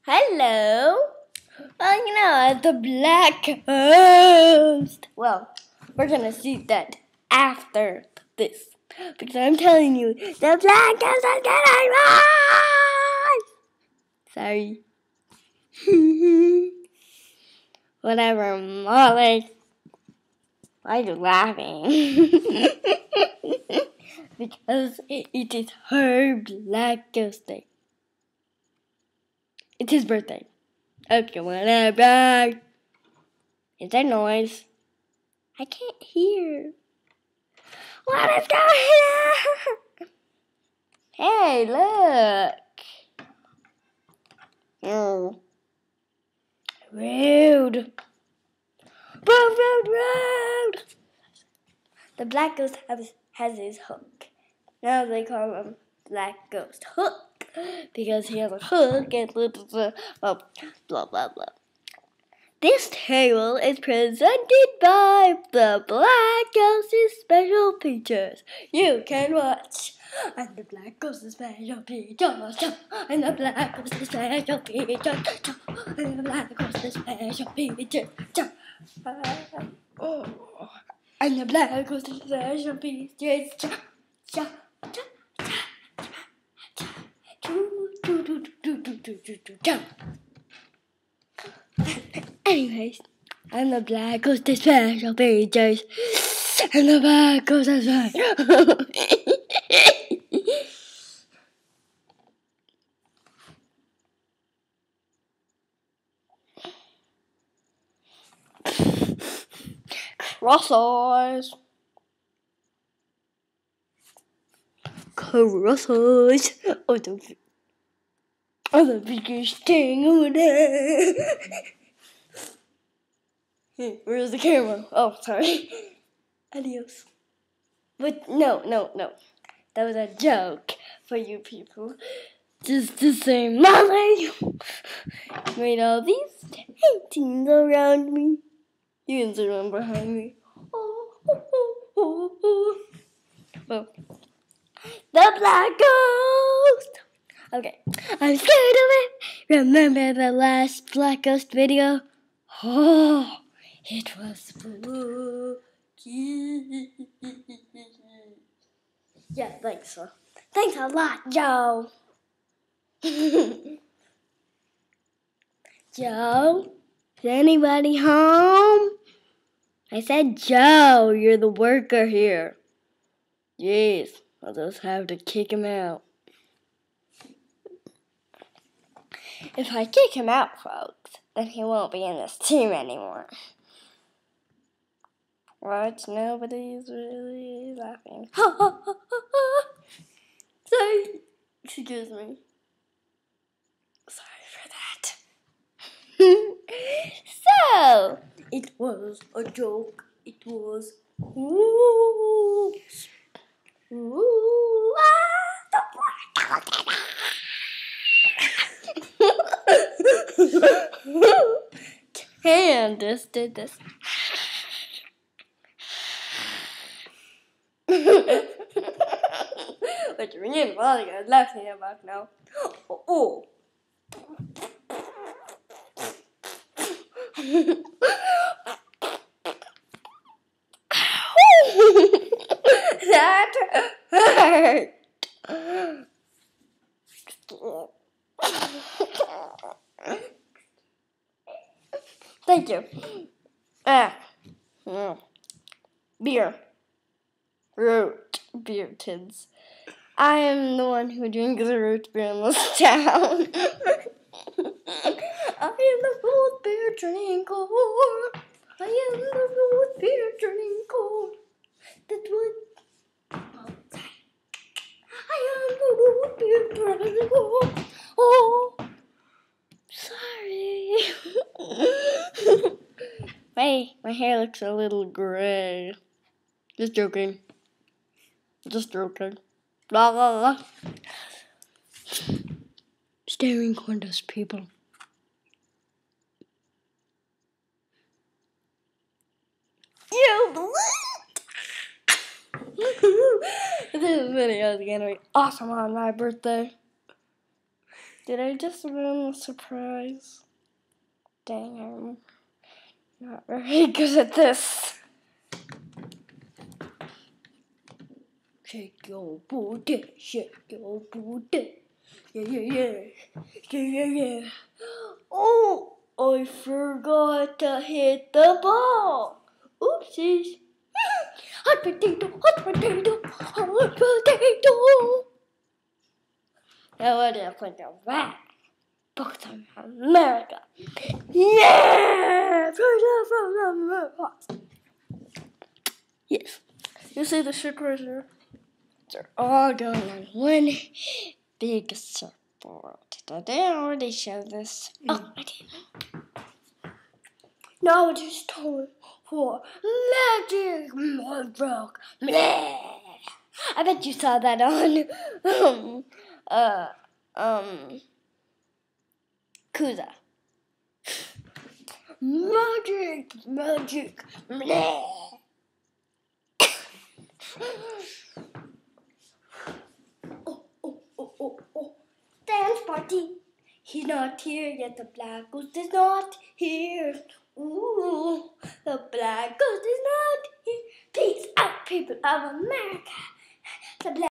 Hello. Well, it's the Black Ghost. Well, we're gonna see that after this. Because I'm telling you, the Black Ghost is gonna rise! Sorry. Whatever, Molly. Why are you laughing? Because it is her Black Ghost Day. It's his birthday. Okay, whatever. Is there noise? I can't hear. What is going on? Hey, look. Rude. Rude. The Black Ghost has his hook. Now they call him Black Ghost Hook because he has a hook and blah, blah, blah. This tale is presented by the Black Ghost's special features. You can watch. And the Black Ghost's special features. And the Black Ghost's special features. And the Black Ghost's special features. And the Black Ghost's special features. Anyways, I'm the Black Ghost special features. And the Black Ghost special. Cross eyes. Oh, the biggest thing over there. Hey, where's the camera? Oh, sorry. Adios. But no. That was a joke for you people. Just to say, Molly made all these paintings around me. You can see one behind me. Well, the Black Ghost. Okay, I'm scared of it. Remember the last Black Ghost video? Oh, it was spooky. Yeah, thanks. Thanks a lot, Joe. Joe? Is anybody home? I said Joe, you're the worker here. Yes, I'll just have to kick him out. If I kick him out, folks, then he won't be in this team anymore. What? Nobody's really laughing. Sorry. Excuse me. Sorry for that. So, it was a joke. It was. Candace did this. Which me and Molly are laughing about now. Oh. That hurt. Thank you. Beer. Root beer tins. I am the one who drinks the root beer in this town. I am the root beer drinker. I am the root beer drinker. That's what I am the root beer drinker. Oh, sorry. My hair looks a little gray. Just joking. Blah, blah, blah. Staring contest, people. This video is gonna be awesome on my birthday. Did I just win a surprise? Dang, I'm not very good at this. Shake your booty, shake your booty. Yeah. Oh, I forgot to hit the ball. Oopsies. Hot potato, hot potato, hot potato. Now what do you think of that? Books of America. Yeah! From America. Yes. You see the shakers there? They're all going on one big surfboard. Did I already show this? Oh, I did. Now it is time for magic magic. I bet you saw that on Kuza. Magic. Oh. Dance party. He's not here yet. The black ghost is not here. Ooh, the black ghost is not here. Peace out, people of America. The black